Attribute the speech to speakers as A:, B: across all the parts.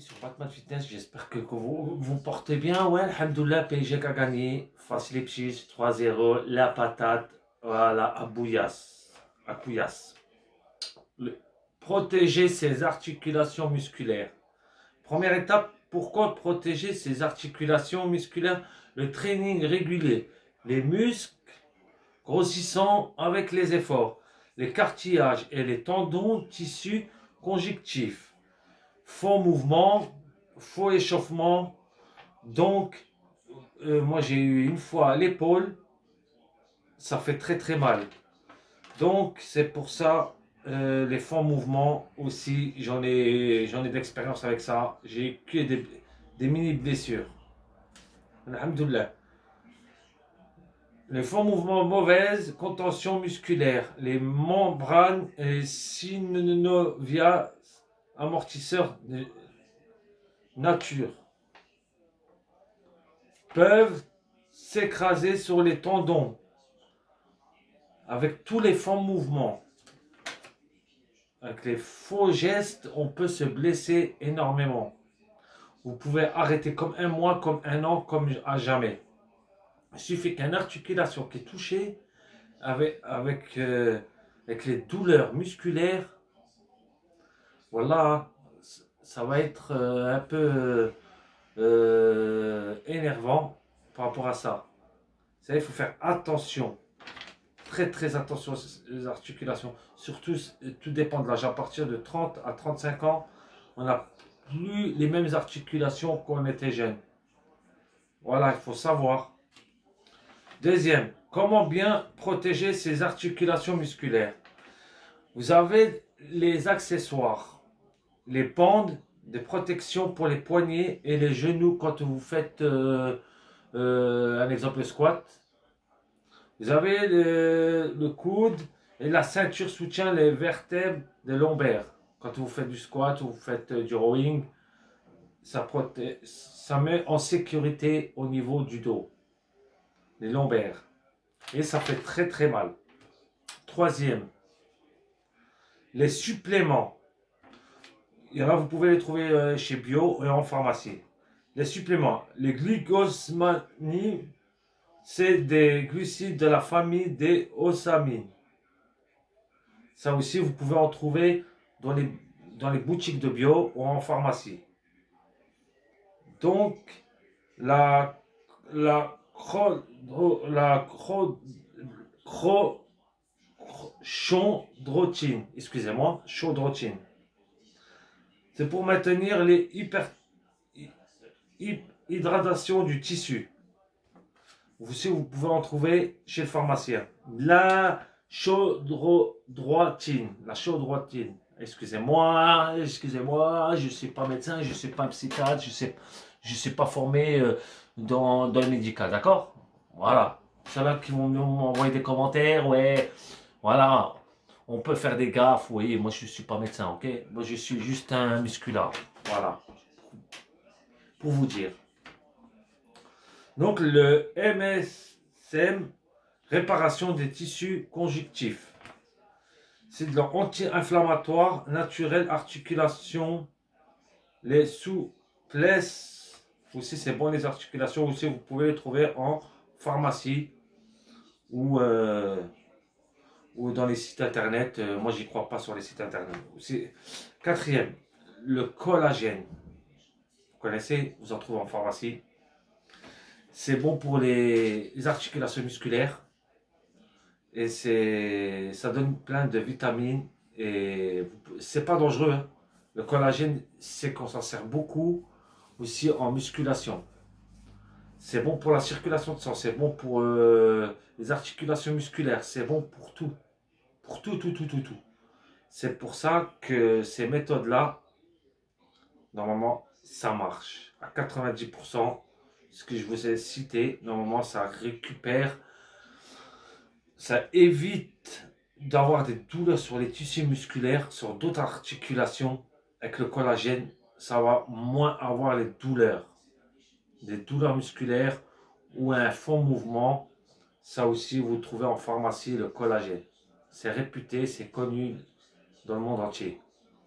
A: sur Batman Fitness, j'espère que vous vous portez bien. Ouais, alhamdoulilah, PSG a gagné. Face Leipzig, 3-0. La patate, voilà, à Bouillas. À Couillas. Protéger ses articulations musculaires. Première étape, pourquoi protéger ses articulations musculaires? Le training régulier. Les muscles grossissant avec les efforts. Les cartilages et les tendons, tissus conjonctifs. Faux mouvement, faux échauffement. Donc, moi j'ai eu une fois à l'épaule, ça fait très très mal. Donc, c'est pour ça, les faux mouvements aussi, j'en ai d'expérience avec ça. J'ai que des mini blessures. Alhamdoulilah. Les faux mouvements mauvaises, contention musculaire, les membranes synoviales, amortisseurs de nature, peuvent s'écraser sur les tendons avec tous les faux mouvements. Avec les faux gestes, on peut se blesser énormément. Vous pouvez arrêter comme un mois, comme un an, comme à jamais. Il suffit qu'une articulation qui est touchée avec les douleurs musculaires, voilà, ça va être un peu énervant par rapport à ça. Vous savez, il faut faire attention, très très attention aux articulations. Surtout, tout dépend de l'âge. À partir de 30 à 35 ans, on n'a plus les mêmes articulations qu'on était jeune. Voilà, il faut savoir. Deuxième, comment bien protéger ses articulations musculaires? Vous avez les accessoires, les bandes de protection pour les poignets et les genoux quand vous faites un exemple squat. Vous avez le coude et la ceinture soutient les vertèbres des lombaires. Quand vous faites du squat ou vous faites du rowing, ça met en sécurité au niveau du dos, les lombaires. Et ça fait très très mal. Troisième, les suppléments. Il y en a, vous pouvez les trouver chez Bio et en pharmacie. Les suppléments, les glucosamines, c'est des glucides de la famille des osamines. Ça aussi, vous pouvez en trouver dans les boutiques de Bio ou en pharmacie. Donc, chondroïtine, excusez-moi, chondroïtine. C'est pour maintenir les hydratation du tissu. Aussi, vous pouvez en trouver chez le pharmacien. La chondroïtine. Excusez-moi, je ne suis pas médecin, je ne suis pas psychiatre, je ne suis pas formé dans le médical, d'accord? Voilà. Ceux-là qui vont m'envoyer des commentaires, ouais, voilà. On peut faire des gaffes, oui, moi je ne suis pas médecin, ok? Moi je suis juste un musculard, voilà. Pour vous dire. Donc le MSM, réparation des tissus conjonctifs. C'est de l'anti-inflammatoire naturel, articulation, les souplesses. Aussi c'est bon les articulations, aussi vous pouvez les trouver en pharmacie ou dans les sites internet. Moi j'y crois pas sur les sites internet. Aussi, quatrième, le collagène. Vous connaissez, vous en trouvez en pharmacie. C'est bon pour les articulations musculaires et ça donne plein de vitamines et c'est pas dangereux, hein. Le collagène, c'est qu'on s'en sert beaucoup aussi en musculation. C'est bon pour la circulation de sang, c'est bon pour les articulations musculaires, c'est bon pour tout. Pour tout. C'est pour ça que ces méthodes-là, normalement, ça marche. À 90%, ce que je vous ai cité, normalement, ça récupère, ça évite d'avoir des douleurs sur les tissus musculaires, sur d'autres articulations. Avec le collagène, ça va moins avoir les douleurs. Des douleurs musculaires ou un faux mouvement. Ça aussi, vous trouvez en pharmacie le collagène. C'est réputé, c'est connu dans le monde entier.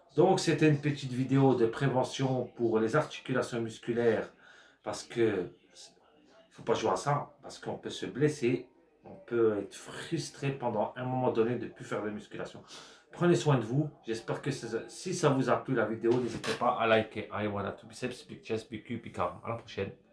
A: Donc, c'était une petite vidéo de prévention pour les articulations musculaires parce que il faut pas jouer à ça parce qu'on peut se blesser, on peut être frustré pendant un moment donné de ne plus faire de musculation. Prenez soin de vous. J'espère que si ça vous a plu la vidéo, n'hésitez pas à liker. I wanna to biceps, big chest, big cube, big arm. À la prochaine.